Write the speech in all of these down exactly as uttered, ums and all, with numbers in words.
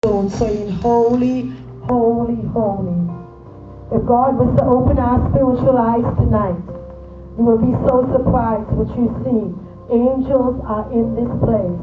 stone, saying, Holy, holy, holy. If God was to open our spiritual eyes tonight, you will be so surprised what you see. Angels are in this place.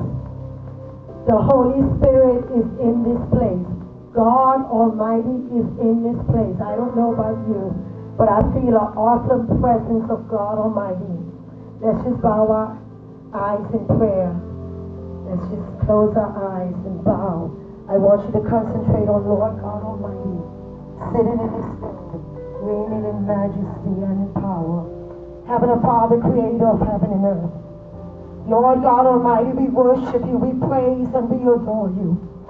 The Holy Spirit is in this place. God Almighty is in this place. I don't know about you, but I feel an awesome presence of God Almighty. Let's just bow our eyes in prayer. Let's just close our eyes and bow. I want you to concentrate on Lord God Almighty, sitting in His throne, reigning in majesty and in power. Heavenly Father, creator of heaven and earth. Lord God Almighty, we worship you, we praise and we adore you.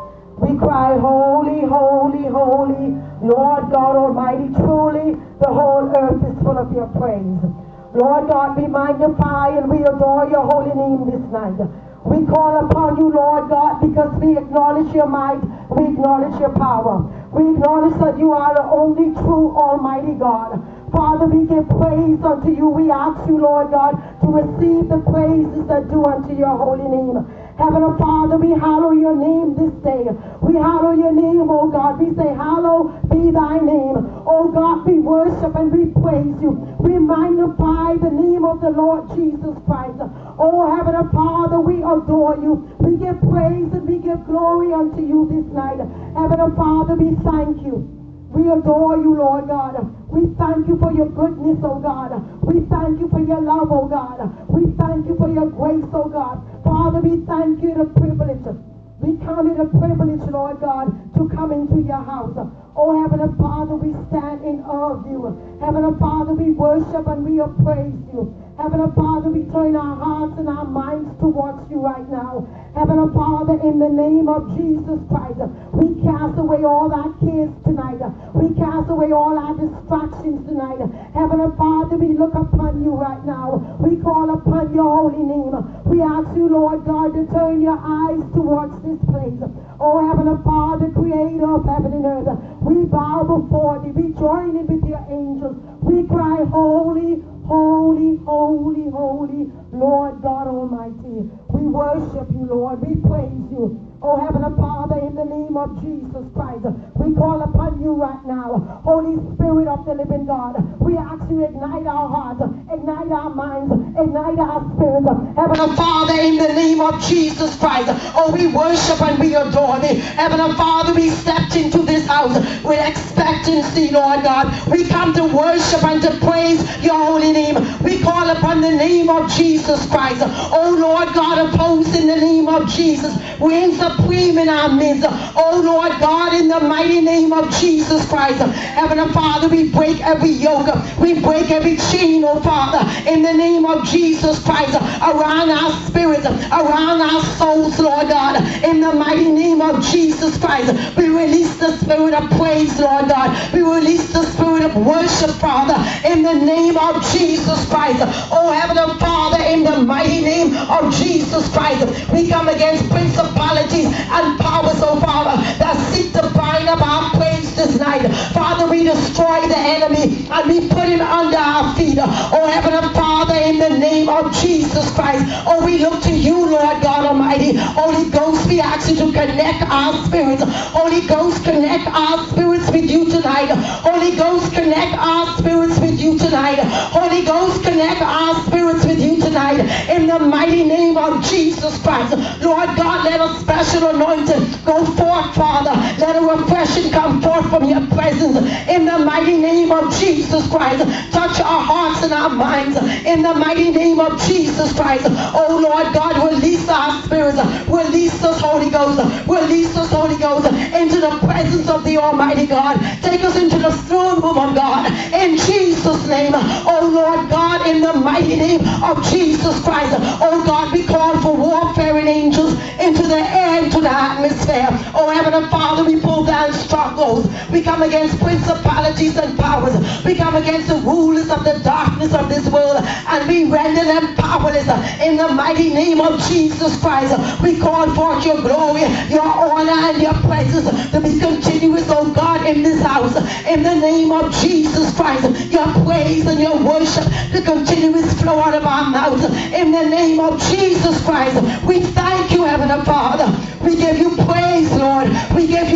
We cry, holy, holy, holy, Lord God Almighty. Truly, the whole earth is full of your praise. Lord God, we magnify and we adore your holy name this night. We call upon you, Lord God, because we acknowledge your might, we acknowledge your power. We acknowledge that you are the only true Almighty God. Father, we give praise unto you. We ask you, Lord God, to receive the praises that do unto your holy name. Heavenly Father, we hallow your name this day. We hallow your name, oh God. We say, hallowed be thy name. Oh God, we worship and we praise you. We magnify the name of the Lord Jesus Christ. Oh Heavenly Father, we adore you. We give praise and we give glory unto you this night. Heavenly Father, we thank you. We adore you, Lord God. We thank you for your goodness, oh God. We thank you for your love, oh God. We thank you for your grace, oh God. Father, we thank you the privilege. We count it a privilege, Lord God, to come into your house. Oh, Heavenly Father, we stand in awe of you. Heavenly Father, we worship and we praise you. Heavenly Father, we turn our hearts and our minds towards you right now. Heavenly Father, in the name of Jesus Christ, we cast away all our cares tonight. We cast away all our distractions tonight. Heavenly Father, we look upon you right now. We call upon your holy name. We ask you, Lord God, to turn your eyes towards this place. Oh, Heavenly Father, creator of heaven and earth, we bow before thee. We join in with your angels. We cry, holy, holy, holy, holy, Lord God Almighty. We worship you, Lord. We praise you. Oh, Heavenly Father, in the name of Jesus Christ, we call upon you right now. Holy Spirit of the living God, we ask you to ignite our hearts, ignite our minds, ignite our spirits. Heavenly Father, in the name of Jesus Christ, oh, we worship and we adore thee. Heavenly Father, we stepped into this house with expectancy, Lord God. We come to worship and to praise your holy name. We call upon the name of Jesus Christ. Oh, Lord God, opposed in the name of Jesus. Reign supreme in our midst. Oh, Lord God, in the mighty name of Jesus Christ. Heavenly Father, we break every yoke. We break every chain, oh Father, in the name of Jesus Christ, around our spirits, around our souls, Lord God. In the mighty name of Jesus Christ, we release the spirit of praise, Lord God. We release the spirit of worship, Father, in the name of Jesus Christ. Oh, Heavenly Father, in the mighty name of Jesus Christ, we come against principalities and powers, oh Father, that seek to bind up our praise this night. Father, we destroy the enemy and we put him under our feet. Oh, Heavenly Father, in the name of Jesus Christ, oh, we look to you, Lord God Almighty. Holy Ghost, we ask you to connect our spirits. Holy Ghost, connect our spirits with you tonight. Holy Ghost, connect our spirits with you tonight. Holy Ghost, connect our spirits with you tonight. In the mighty name of Jesus Christ, Lord God, let a special anointing go forth, Father. Let a refreshing come forth from your presence. In the mighty name of Jesus Christ, touch our hearts and our minds. In the mighty name of Jesus Christ, oh Lord God, release our spirits. Release us, Holy Ghost. Release us, Holy Ghost, into the presence of the Almighty God. Take us into the throne room of God. In Jesus' name, oh Lord God, in the mighty name of Jesus Christ, oh God, we call for warfaring angels into the air, into the atmosphere. Oh Heavenly Father, we pull down strongholds. We come against principalities and powers. We come against the rulers of the darkness of this world, and we render them powerless. In the mighty name of Jesus Christ, we call forth your glory, your honor, and your presence to be continuous, oh God, in this house. In the name of Jesus Christ, your praise and your worship to continuous flow out of our mouths. In the name of Jesus Christ, we thank you, Heavenly Father. We give you praise, Lord. We give you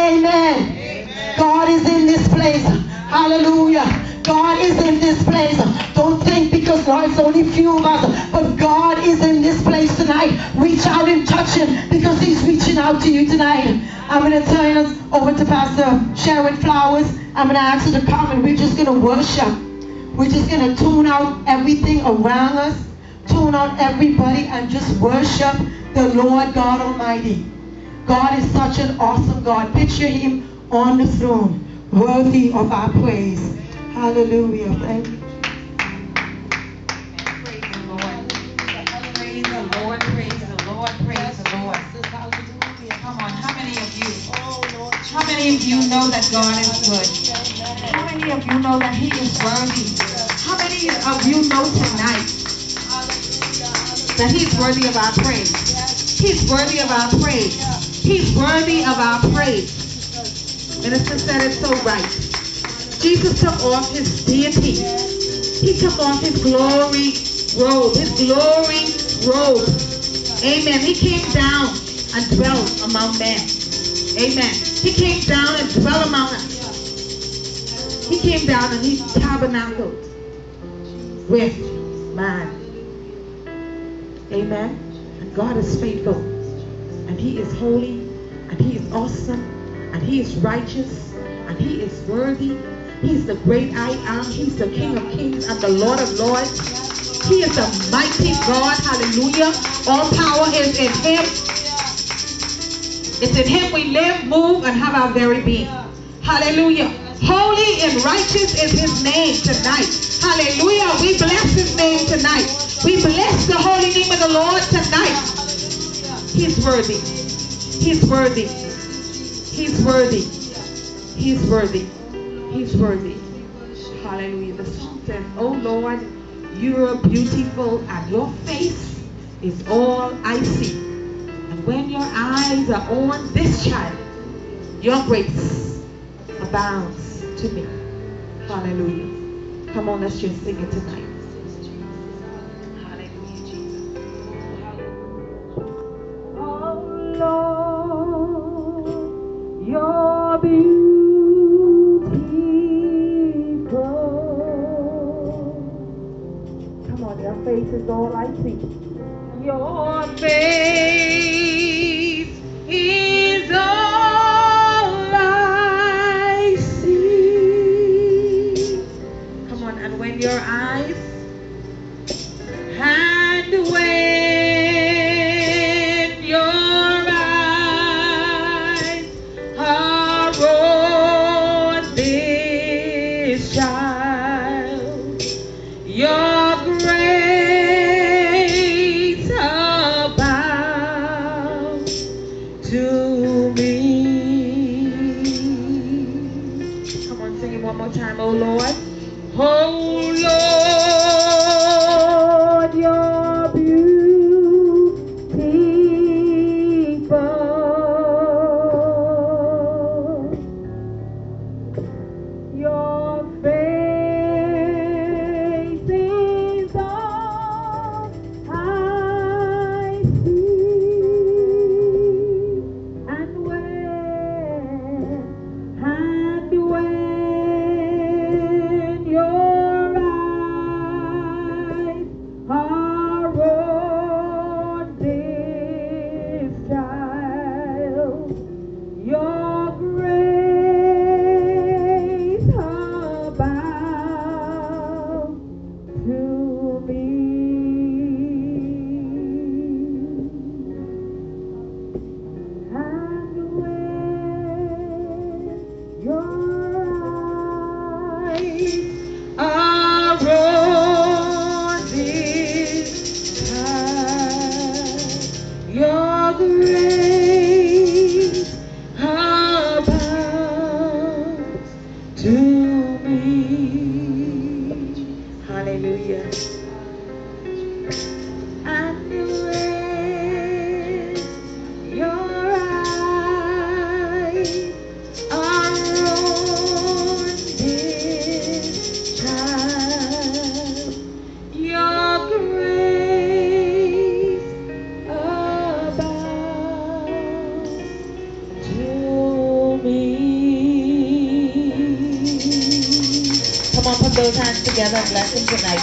amen. Amen. God is in this place. Hallelujah. God is in this place. Don't think because Lord, it's only a few of us, but God is in this place tonight. Reach out and touch him because he's reaching out to you tonight. I'm going to turn us over to Pastor Sharon Flowers. I'm going to ask her to come and we're just going to worship. We're just going to tune out everything around us, tune out everybody and just worship the Lord God Almighty. God is such an awesome God. Picture him on the throne, worthy of our praise. Hallelujah. Thank you. Praise the Lord. Praise the Lord. Praise the Lord. Praise the Lord. Come on. How many of you? How many of you know that God is good? How many of you know that he is worthy? How many of you know tonight that he's worthy of our praise? He's worthy of our praise. He's worthy of our praise. Minister said it so right. Jesus took off his deity. He took off his glory robe. His glory robe. Amen. He came down and dwelt among men. Amen. He came down and dwelt among us. He came down and he tabernacled with man. Amen. And God is faithful. And he is holy. And he is awesome. And he is righteous. And he is worthy. He's the great I am. He's the King of kings and the Lord of lords. He is the mighty God. Hallelujah. All power is in him. It's in him we live, move, and have our very being. Hallelujah. Holy and righteous is his name tonight. Hallelujah. We bless his name tonight. We bless the holy name of the Lord tonight. He's worthy. He's worthy. He's worthy. He's worthy. He's worthy. Hallelujah. The song says, oh Lord, you are beautiful and your face is all I see. And when your eyes are on this child, your grace abounds to me. Hallelujah. Come on, let's just sing it tonight. Hallelujah, Jesus. Oh Lord, your beauty. Your face is all I see. Your face is all I see. Come on, and when your eyes, and when your eyes are on this child, your time, oh Lord. Oh Lord, you're beautiful. Your face is all I see. And when, and when me. hands together and bless him tonight.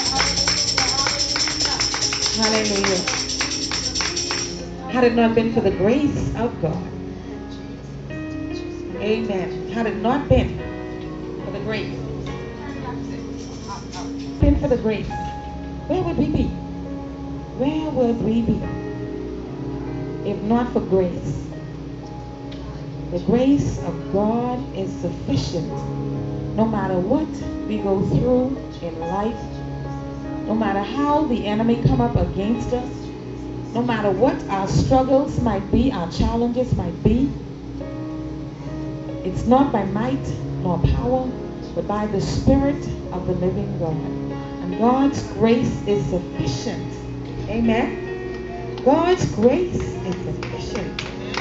Hallelujah. Had it not been for the grace of God. Amen. Had it not been for the grace. Been for the grace. Where would we be? Where would we be if not for grace? The grace of God is sufficient no matter what we go through in life, no matter how the enemy come up against us, no matter what our struggles might be, our challenges might be. It's not by might nor power, but by the Spirit of the living God. And God's grace is sufficient. Amen. God's grace is sufficient.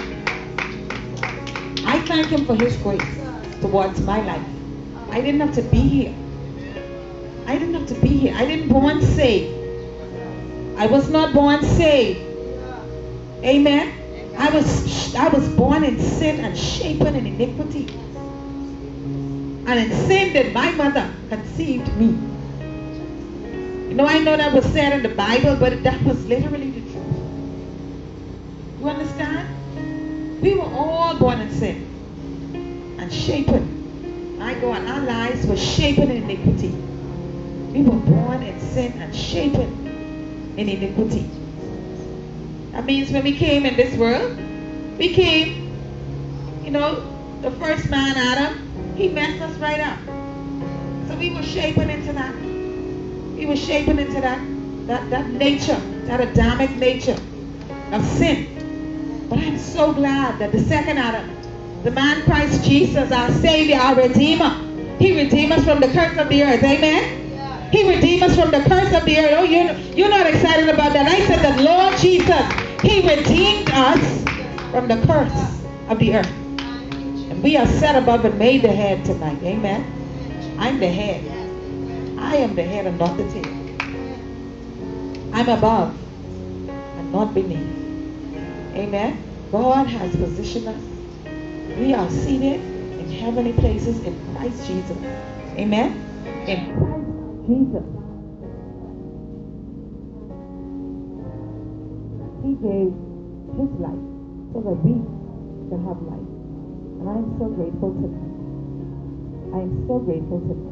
I thank him for his grace towards my life. I didn't have to be here. I didn't have to be here. I didn't born saved. I was not born saved. Amen. I was I was born in sin and shapen in iniquity. And in sin that my mother conceived me. You know, I know that was said in the Bible, but that was literally the truth. You understand? We were all born in sin and shapen. My God, our lives were shapen in iniquity. We were born in sin and shapen in iniquity. That means when we came in this world, we came, you know, the first man, Adam, he messed us right up. So we were shapen into that. We were shapen into that, that, that nature, that Adamic nature of sin. But I'm so glad that the second Adam, the man Christ Jesus, our Savior, our Redeemer, he redeemed us from the curse of the earth. Amen? He redeemed us from the curse of the earth. Oh, you're, you're not excited about that. I said that Lord Jesus, he redeemed us from the curse of the earth. And we are set above and made the head tonight. Amen? I'm the head. I am the head and not the tail. I'm above and not beneath. Amen? God has positioned us. We are seated in heavenly places in Christ Jesus. Amen? In Christ Jesus. He gave his life so that we can have life. And I am so grateful tonight. I am so grateful tonight.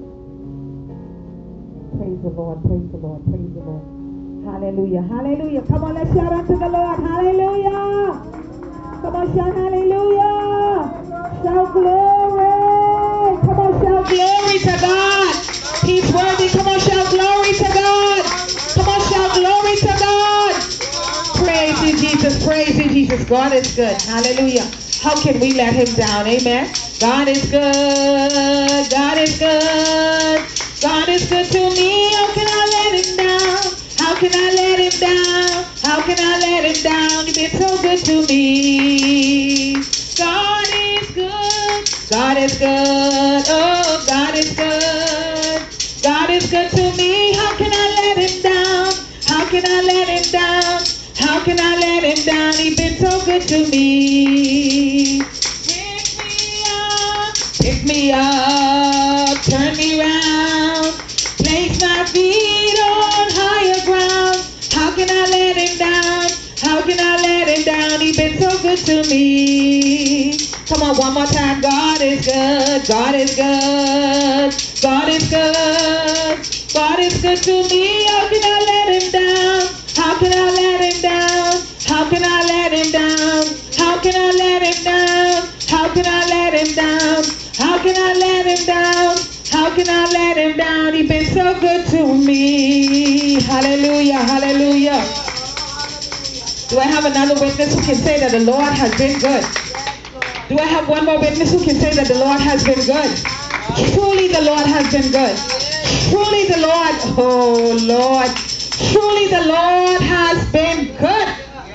Praise the Lord, praise the Lord, praise the Lord. Hallelujah, hallelujah. Come on, let's shout unto the Lord. Hallelujah. Come on, shout hallelujah. Shout glory. Come on, shout glory to God. He's worthy. Come on, shout glory to God. Come on, shout glory to God. Praise you, Jesus. Praise you, Jesus. God is good. Hallelujah. How can we let him down? Amen. God is good. God is good. God is good to me. How can I let him down? How can I let him down? How can I let him down? You've been so good to me. God is good. God is good. Oh, God is good. God is good to me. How can I let him down? How can I let him down? How can I let him down? He's been so good to me. Pick me up. Pick me up. Turn me round. Place my feet on higher ground. How can I let him down? How can I let him down? He's been so good to me. Come on, one more time. God is good. God is good. God is good. God is good to me. How can I let him down? How can I let him down? How can I let him down? How can I let him down? How can I let him down? How can I let him down? How can I let him down? He's been so good to me. Hallelujah, hallelujah. Do I have another witness who can say that the Lord has been good? Do I have one more witness who can say that the Lord has been good? Truly the Lord has been good. Truly the Lord, oh Lord, truly the Lord has been good.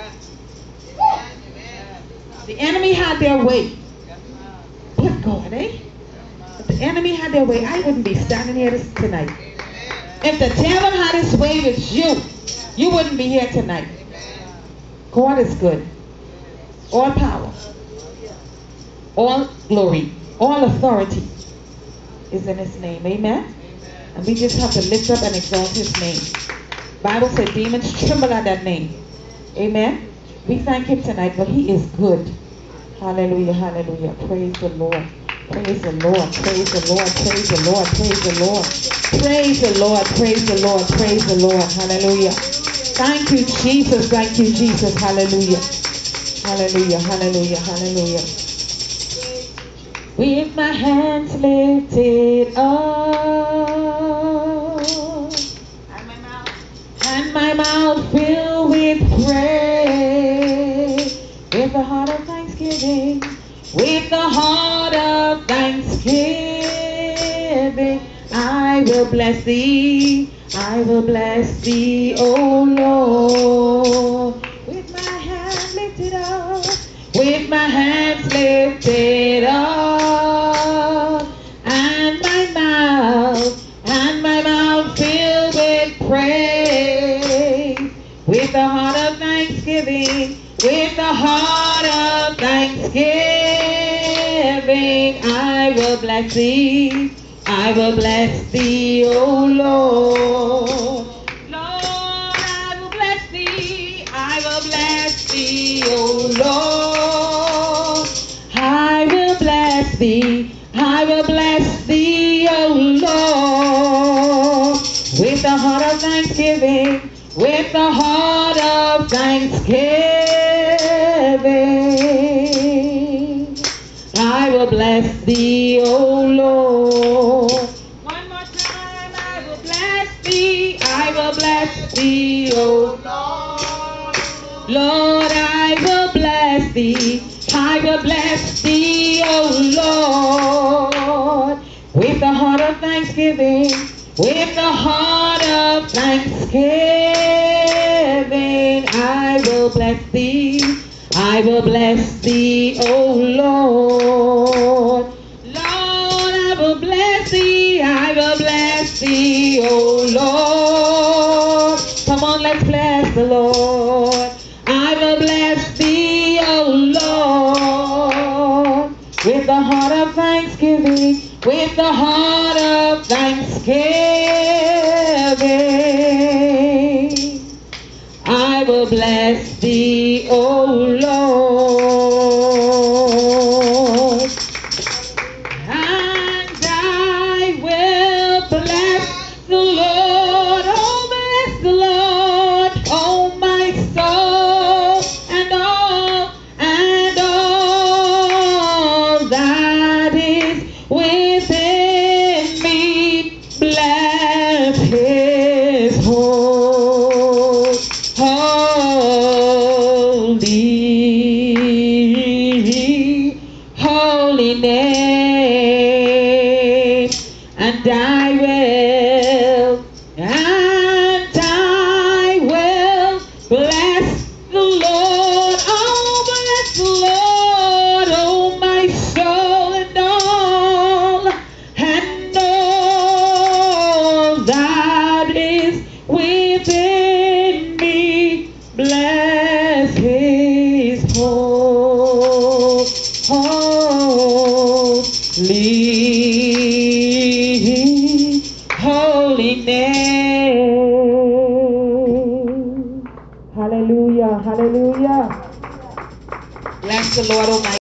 The enemy had their way. Good God, eh? If the enemy had their way, I wouldn't be standing here this, tonight. If the devil had his way with you, you wouldn't be here tonight. God is good. All power, all glory, all authority is in his name. Amen? And we just have to lift up and exalt his name. Bible said demons tremble at that name. Amen. We thank him tonight, but he is good. Hallelujah, hallelujah. Praise the Lord. Praise the Lord. Praise the Lord. Praise the Lord. Praise the Lord. Praise the Lord. Praise the Lord. Praise the Lord. Hallelujah. Thank you, Jesus. Thank you, Jesus. Hallelujah. Hallelujah. Hallelujah. Hallelujah. With my hands lifted up and my mouth, and my mouth filled with praise, with a heart of thanksgiving, with the heart of thanksgiving, I will bless thee, I will bless thee, O Lord. With my hands lifted up, with my hands lifted up, and my mouth, and my mouth filled with praise, with a heart of thanksgiving, with a heart of thanksgiving, I will bless thee, I will bless thee, O Lord. Lord, I will bless thee, I will bless thee, O Lord. I will bless thee, I will bless thee, O Lord. With a heart of thanksgiving, with a heart of thanksgiving, I will bless thee, O Lord. One more time, I will bless thee, I will bless thee, O Lord. Lord, I will bless thee, I will bless thee, O Lord. With a heart of thanksgiving, with a heart of thanksgiving, I will bless thee, I will bless thee, O Lord. Lord, I will bless thee, I will bless thee, O Lord. Come on, let's bless the Lord. I will bless thee, O Lord. With a heart of thanksgiving, with a heart of thanksgiving, I will bless thee, O Lord. And I will bless the Lord, oh bless the Lord, oh my soul, and all, and all that is within me, bless his whole, holy, holy name. And I will, and I will bless the Lord, oh bless the Lord, oh my soul, and all, and all that is within me, bless his whole, holy, holy name. Hallelujah, hallelujah. Bless the Lord, oh my